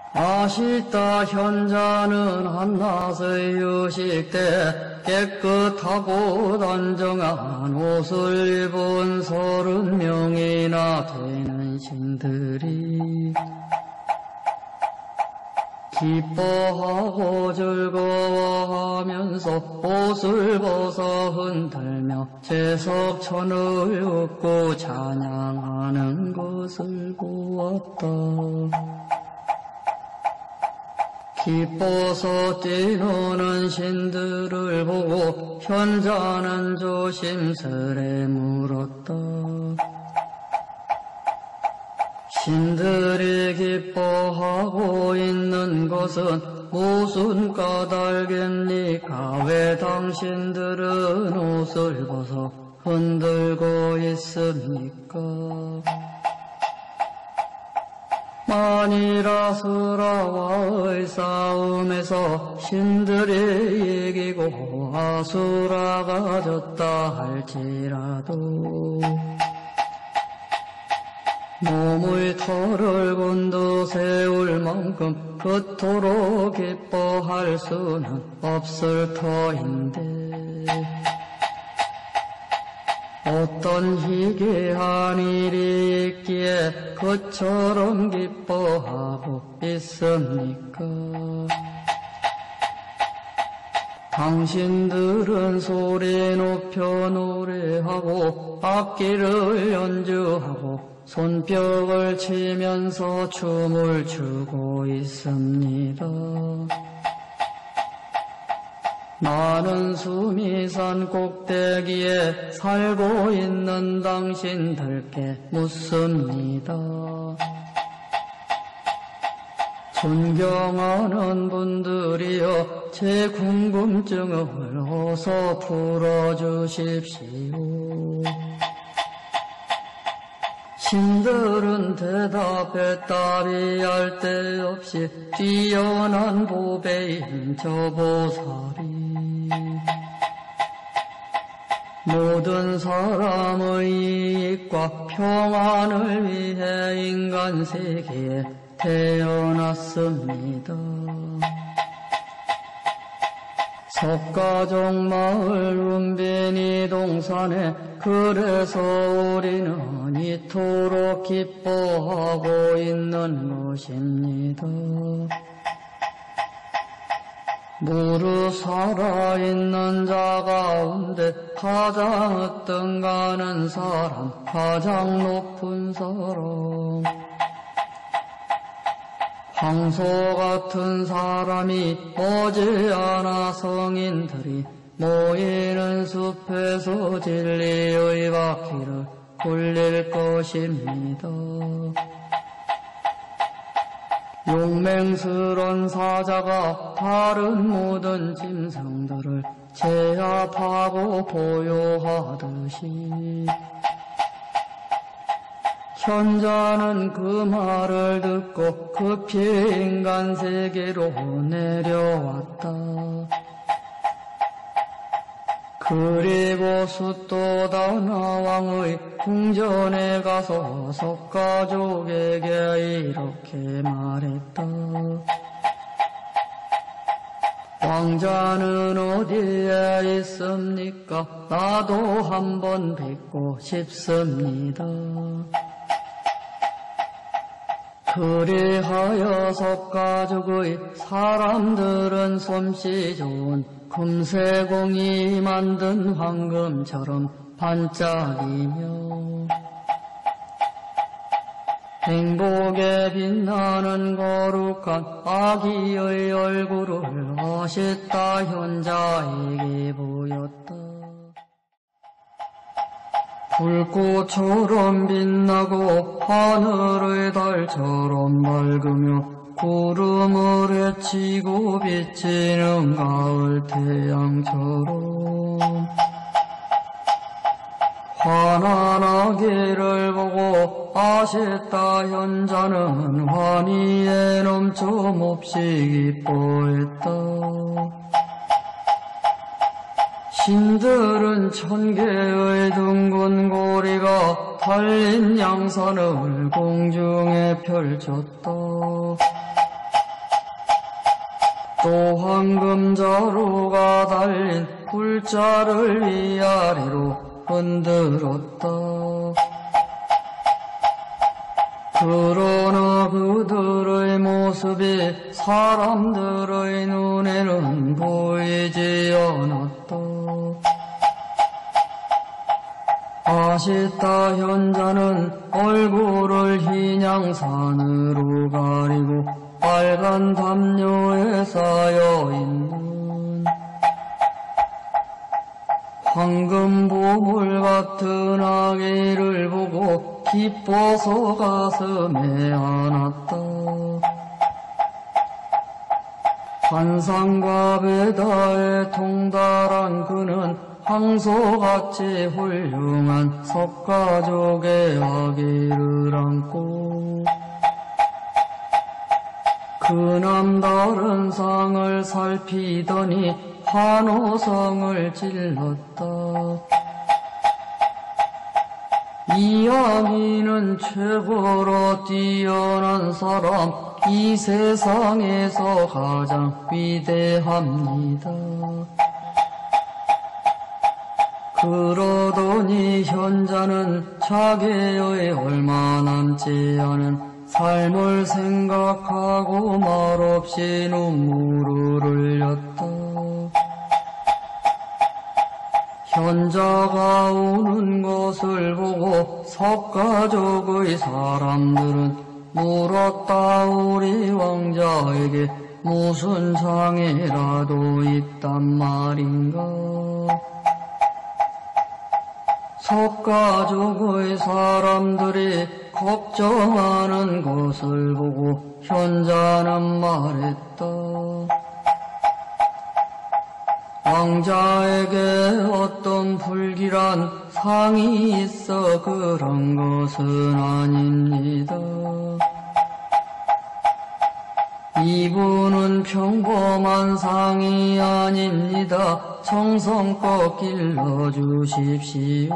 아시다 현자는 한낮의 유식때 깨끗하고 단정한 옷을 입은 30명이나 되는 신들이 기뻐하고 즐거워하면서 옷을 벗어 흔들며 제석천을 웃고 찬양하는 것을 보았다. 기뻐서 뛰노는 신들을 보고 현자는 조심스레 물었다. 신들이 기뻐하고 있는 것은 무슨 까닭입니까? 왜 당신들은 옷을 벗어 흔들고 있습니까? 만일 아수라와의 싸움에서 신들이 이기고 아수라가 졌다 할지라도 몸의 털을 곤두세울 만큼 그토록 기뻐할 수는 없을 터인데 어떤 희귀한 일이 있기에 그처럼 기뻐하고 있습니까? 당신들은 소리 높여 노래하고 악기를 연주하고 손뼉을 치면서 춤을 추고 있습니다. 나는 수미산 꼭대기에 살고 있는 당신들께 묻습니다. 존경하는 분들이여, 제 궁금증을 어서 풀어주십시오. 신들은 대답했다리 할 데 없이 뛰어난 보배인 저 보살이 모든 사람의 이익과 평안을 위해 인간 세계에 태어났습니다. 석가정 마을 운빈이 동산에 그래서 우리는 이토록 기뻐하고 있는 것입니다. 무릇 살아있는 자 가운데 가장 으뜸가는 사람, 가장 높은 사람, 황소 같은 사람이 머지않아 성인들이 모이는 숲에서 진리의 바퀴를 굴릴 것입니다. 용맹스런 사자가 다른 모든 짐승들을 제압하고 보유하듯이 현자는 그 말을 듣고 급히 인간 세계로 내려왔다. 그리고 숫도다나 왕의 궁전에 가서 석가족에게 이렇게 말했다. 왕자는 어디에 있습니까? 나도 한번 뵙고 싶습니다. 그리하여 석가족의 사람들은 솜씨 좋은 금세공이 만든 황금처럼 반짝이며 행복에 빛나는 거룩한 아기의 얼굴을 아시다 현자에게 보였다. 불꽃처럼 빛나고 하늘의 달처럼 밝으며 구름을 헤치고 비치는 가을 태양처럼 환한 아기를 보고 아시다 현자는 환희에 넘쳐 몹시 기뻐했다. 신들은 1000개의 둥근 고리가 달린 양산을 공중에 펼쳤다. 또 황금자루가 달린 굴자를 위아래로 흔들었다. 그러나 그들의 모습이 사람들의 눈에는 보이지 않았다. 아시타 현자는 얼굴을 흰양산으로 가리고 빨간 담요에 쌓여있는 황금 보물 같은 아기를 보고 기뻐서 가슴에 안았다. 환상과 베다에 통달한 그는 황소같이 훌륭한 석가족의 아기를 안고 그 남다른 상을 살피더니 환호성을 질렀다. 이 아기는 최고로 뛰어난 사람, 이 세상에서 가장 위대합니다. 그러더니 현자는 자기의 얼마 남지 않은 삶을 생각하고 말없이 눈물을 흘렸다. 현자가 우는 것을 보고 석가족의 사람들은 물었다. 우리 왕자에게 무슨 장애라도 있단 말인가? 석가족의 사람들이 걱정하는 것을 보고 현자는 말했다. 왕자에게 어떤 불길한 상이 있어 그런 것은 아닙니다. 이분은 평범한 상이 아닙니다. 정성껏 길러주십시오.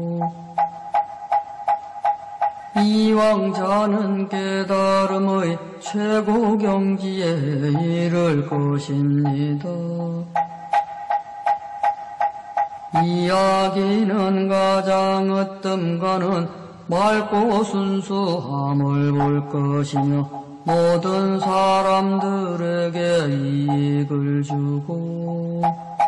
이 왕자는 깨달음의 최고 경지에 이를 것입니다. 이 아기는 가장 으뜸가는 맑고 순수함을 볼 것이며 모든 사람들에게 이익을 주고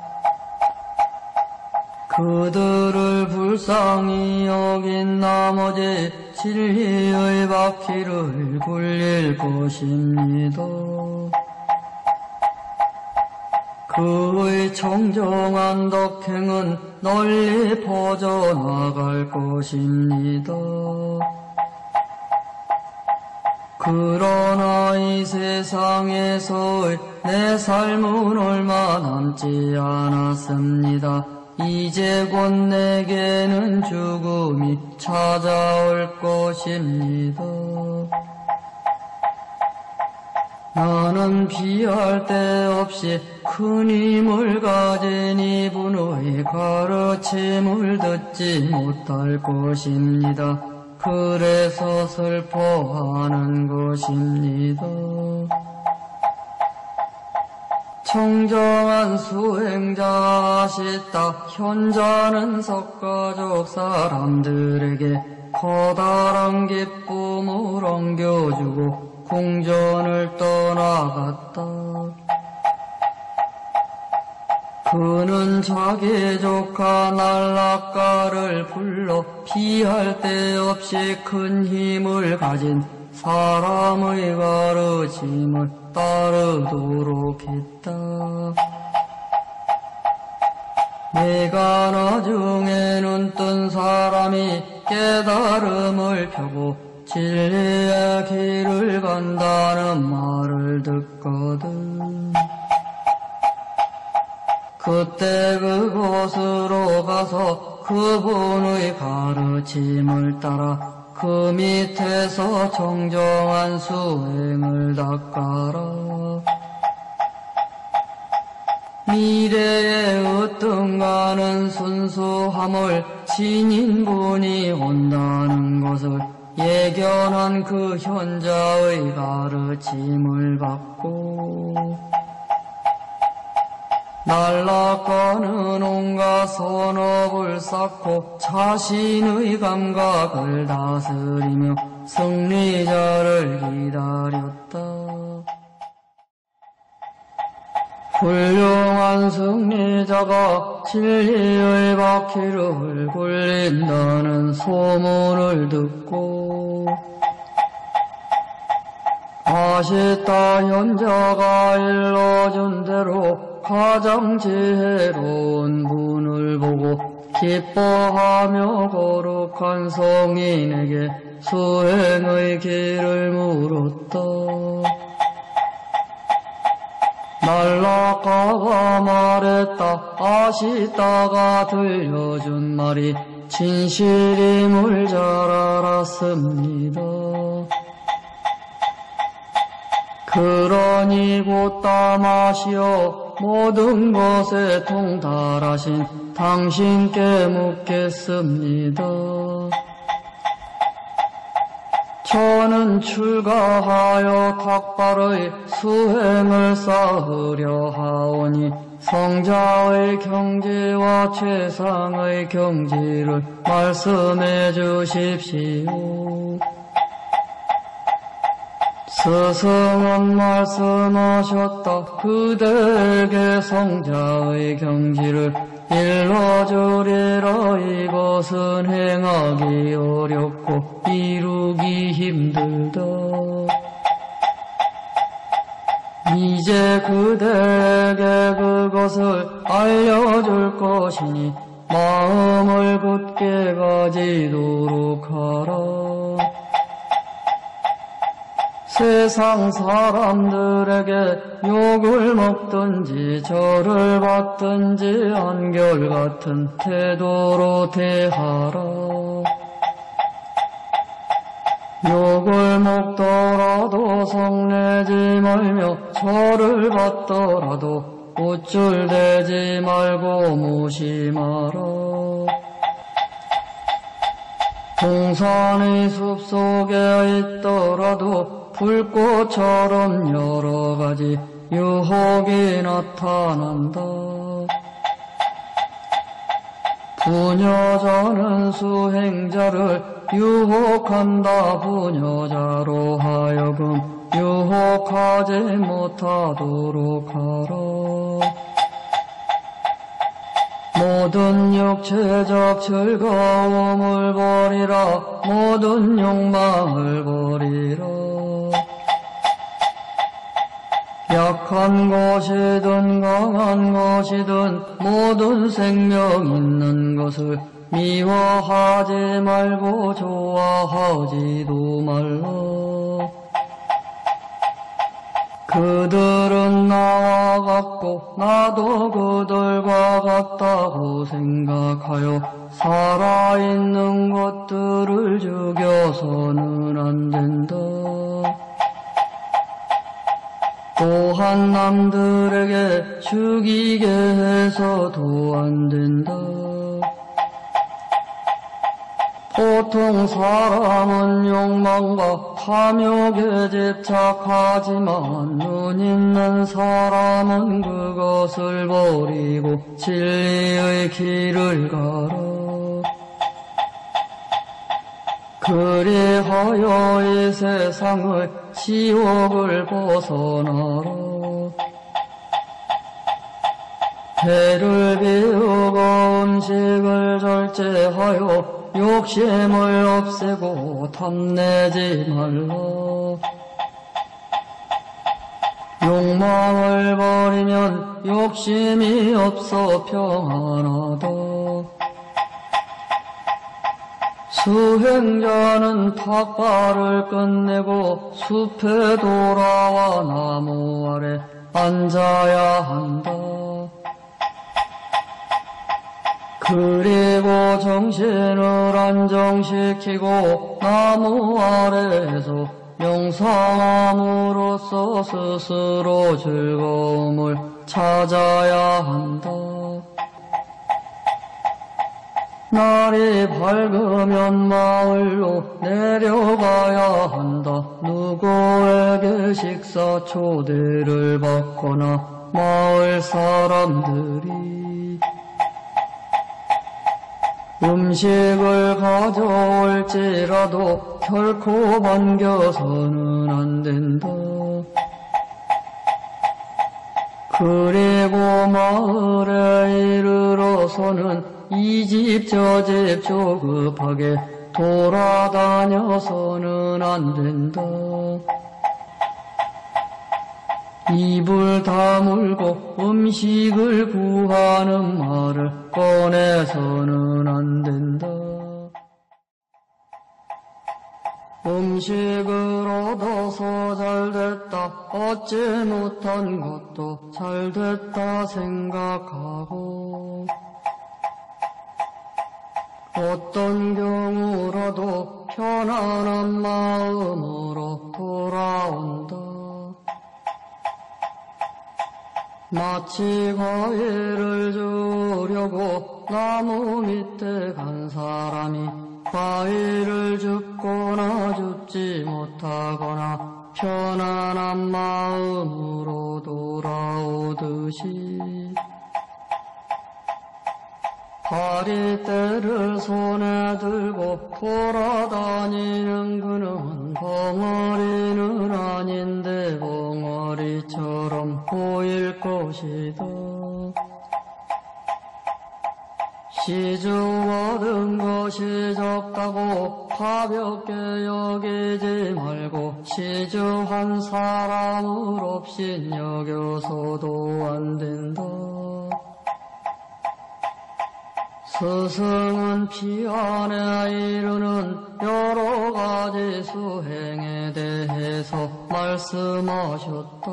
그들을 불쌍히 여긴 나머지 진리의 바퀴를 굴릴 것입니다. 그의 청정한 덕행은 널리 퍼져나갈 것입니다. 그러나 이 세상에서의 내 삶은 얼마 남지 않았습니다. 이제 곧 내게는 죽음이 찾아올 것입니다. 나는 비할 데 없이 큰 힘을 가진 이분의 가르침을 듣지 못할 것입니다. 그래서 슬퍼하는 것입니다. 청정한 수행자 아시타 현자는 석가족 사람들에게 커다란 기쁨을 안겨주고 궁전을 떠나갔다. 그는 자기 조카 날라카를 불러 피할 데 없이 큰 힘을 가진 사람의 가르침을 따르도록 했다. 내가 나중에 눈뜬 사람이 깨달음을 펴고 진리의 길을 간다는 말을 듣거든. 그때 그곳으로 가서 그분의 가르침을 따라 그 밑에서 정정한 수행을 닦아라. 미래에 으뜸가는 순수함을 지닌분이 온다는 것을 예견한 그 현자의 가르침을 받고 날아가는 온갖 선업을 쌓고 자신의 감각을 다스리며 승리자를 기다렸다. 훌륭한 승리자가 진리의 바퀴를 굴린다는 소문을 듣고 아시다 현자가 일러준 대로 가장 지혜로운 분을 보고 기뻐하며 거룩한 성인에게 수행의 길을 물었다. 날라가가 말했다. 아시다가 들려준 말이 진실임을 잘 알았습니다. 그러니 곧다 마시어 모든 것에 통달하신 당신께 묻겠습니다. 저는 출가하여 탁발의 수행을 쌓으려 하오니 성자의 경지와 최상의 경지를 말씀해 주십시오. 스승은 말씀하셨다. 그대에게 성자의 경지를 일러주리라. 이것은 행하기 어렵고 이루기 힘들다. 이제 그대에게 그것을 알려줄 것이니 마음을 굳게 가지도록 하라. 세상 사람들에게 욕을 먹든지 절을 받든지 한결같은 태도로 대하라. 욕을 먹더라도 성내지 말며 절을 받더라도 우쭐대지 말고 무심하라. 동산의 숲속에 있더라도 불꽃처럼 여러 가지 유혹이 나타난다. 부녀자는 수행자를 유혹한다. 부녀자로 하여금 유혹하지 못하도록 하라. 모든 육체적 즐거움을 버리라. 모든 욕망을 버리라. 약한 것이든 강한 것이든 모든 생명 있는 것을 미워하지 말고 좋아하지도 말라. 그들은 나와 같고 나도 그들과 같다고 생각하여 살아있는 것들을 죽여서는 안 된다. 또한 남들에게 죽이게 해서도 안 된다. 보통 사람은 욕망과 탐욕에 집착하지만 눈 있는 사람은 그것을 버리고 진리의 길을 가라. 그리하여 이 세상의 지옥을 벗어나라. 배를 비우고 음식을 절제하여 욕심을 없애고 탐내지 말라. 욕망을 버리면 욕심이 없어 평안하다. 수행자는 탁발을 끝내고 숲에 돌아와 나무 아래 앉아야 한다. 그리고 정신을 안정시키고 나무 아래에서 명상함으로써 스스로 즐거움을 찾아야 한다. 날이 밝으면 마을로 내려가야 한다. 누구에게 식사 초대를 받거나 마을 사람들이 음식을 가져올지라도 결코 반겨서는 안 된다. 그리고 마을에 이르러서는 이 집 저 집 조급하게 돌아다녀서는 안 된다. 입을 다물고 음식을 구하는 말을 꺼내서는 안 된다. 음식을 얻어서 잘됐다, 얻지 못한 것도 잘됐다 생각하고, 어떤 경우라도 편안한 마음으로 돌아온다. 마치 과일을 주려고 나무 밑에 간 사람이 과일을 줍거나 줍지 못하거나 편안한 마음으로 돌아오듯이 파리떼를 손에 들고 돌아다니는 그는 벙어리는 아닌데 벙어리처럼 보일 것이다. 시주 얻은 것이 적다고 가볍게 여기지 말고 시주한 사람을 없인 여겨서도 안 된다. 스승은 피안에 이르는 여러 가지 수행에 대해서 말씀하셨다.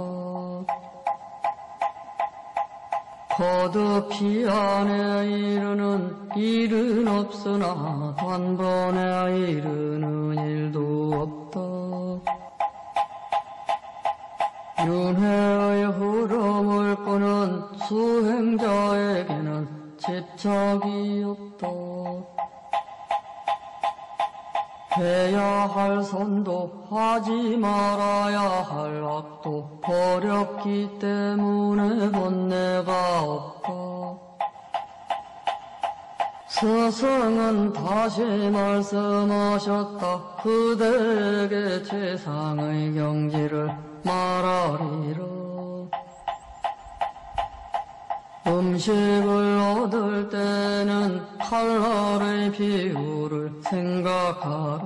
거듭 피안에 이르는 일은 없으나 단번에 이르는 일도 없다. 윤회의 흐름을 끄는 수행자에게는 집착이 없다. 해야 할 선도 하지 말아야 할 악도 버렸기 때문에 번뇌가 없다. 스승은 다시 말씀하셨다. 그대에게 최상의 경지를 말하리라. 음식을 얻을 때는 칼날의 비율을 생각하라.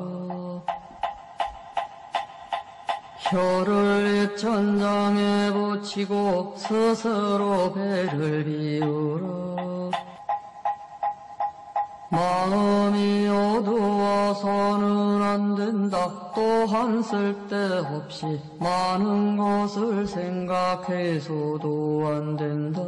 혀를 입천장에 붙이고 스스로 배를 비우라. 마음이 어두워서는 안 된다. 또한 쓸데없이 많은 것을 생각해서도 안 된다.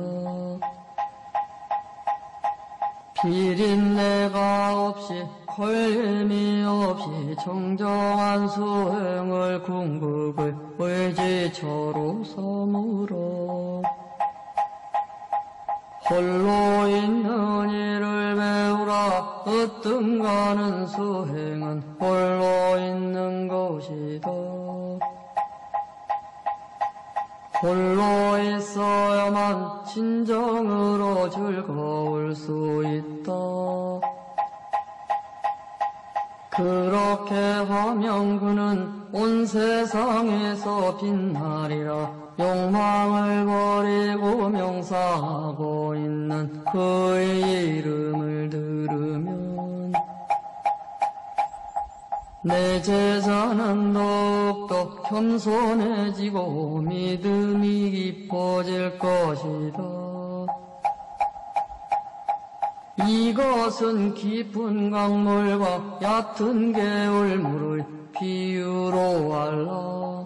비린내가 없이 걸림이 없이 정정한 수행을 궁극을 의지처로 삼으라. 홀로 있는 일을 배우라. 으뜸가는 수행은 홀로 있는 것이다. 홀로 있어야만 진정으로 즐거울 수 있다. 그렇게 하면 그는 온 세상에서 빛나리라. 욕망을 버리고 명사하고 있는 그의 이름을 들으면 내 제자는 더욱더 겸손해지고 믿음이 깊어질 것이다. 이것은 깊은 강물과 얕은 개울물을 비유로 알라.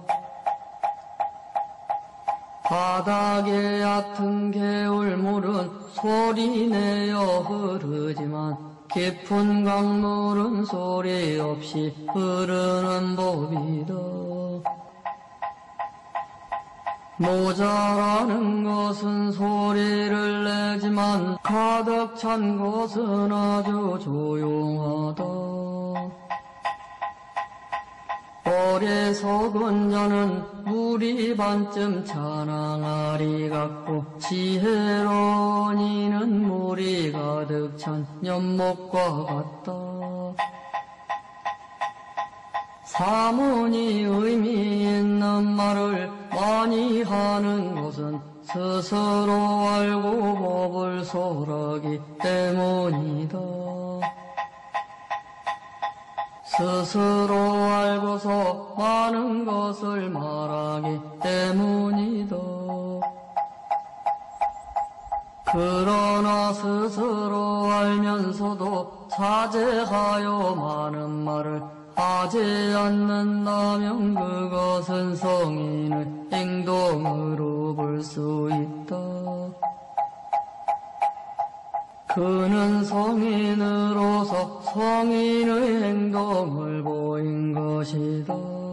바닥에 얕은 개울물은 소리내어 흐르지만 깊은 강물은 소리 없이 흐르는 법이다. 모자라는 것은 소리를 내지만 가득 찬 것은 아주 조용하다. 절에 서건 자는 우리 반쯤 찬양하리 같고 지혜로운 이는 물이 가득 찬 연못과 같다. 사문이 의미 있는 말을 많이 하는 것은 스스로 알고 법을 설하기 때문이다. 스스로 알고서 많은 것을 말하기 때문이다. 그러나 스스로 알면서도 자제하여 많은 말을 하지 않는다면 그것은 성인의 행동으로 볼 수 있다. 그는 성인으로서 성인의 행동을 보인 것이다.